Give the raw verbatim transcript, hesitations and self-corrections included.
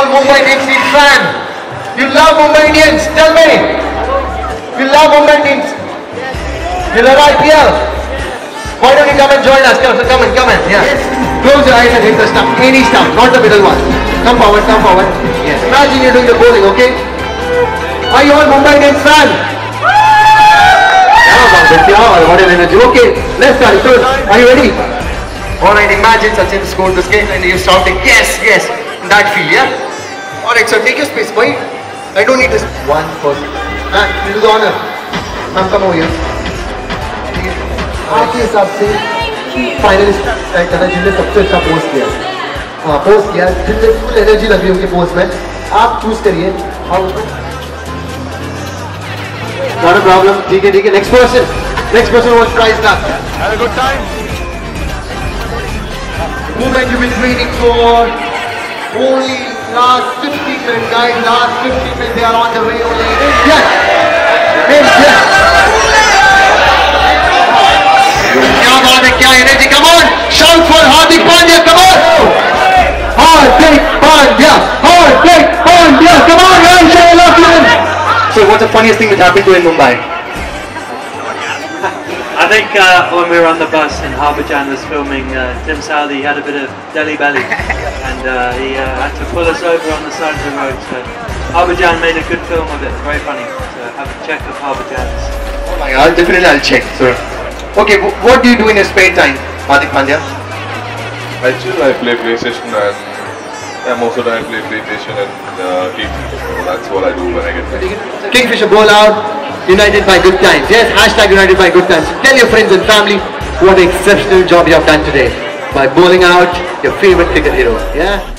all Mumbai Indians fan? You love Mumbai Indians? Tell me. You love Mumbai Indians? You love I P L? Why don't you come and join us? Come, come in, come in. Yeah. Yes. Close your eyes and hit the stump. Any stump, not the middle one. Come forward, come forward. Yes. Imagine you're doing the bowling, okay? Are you all Mumbai Indians fan? What an energy. Okay, let's start. So, are you ready? Alright, imagine Sachin scored this game and you're shouting, yes, yes, in that feel, yeah? Alright, so take your space, boy. I don't need this. One person. Man, you do the honor. Ma'am, come over here. आपके हिसाब से finalist तय करना जिनने सबसे अच्छा post किया, हाँ पोस्ट किया, जिनने फुल एनर्जी लग रही है उनके पोस्ट में, आप चूज करिए. Not a problem. ठीक है ठीक है. Next person. Next person wants prize now. Had a good time. Movement you've been waiting for. Only last fifteen minutes, guys. Last fifteen minutes. They are on the way. Only. Yes. Yes. क्या बात है, क्या energy. Come on. Shout for Hardik Pandya. Come on. Hardik Pandya. Hardik Pandya. Come on, guys. Show your love to him. So what's the funniest thing that happened to you in Mumbai? I think uh, when we were on the bus and Harbhajan was filming, uh, Tim Southey had a bit of Delhi belly and uh, he uh, had to pull us over on the side of the road. So Harbhajan made a good film of it, very funny. So have a check of Harbhajan's. Oh my God, definitely I'll check. So, okay, what do you do in your spare time, Hardik Pandya? I chill, I play PlayStation and yeah, most of the time I play PlayStation and uh, T V. So that's what I do when I get back. Kingfisher bowl out. United by good times. Yes, hashtag United by good times. Tell your friends and family what an exceptional job you have done today by bowling out your favorite cricket hero. Yeah.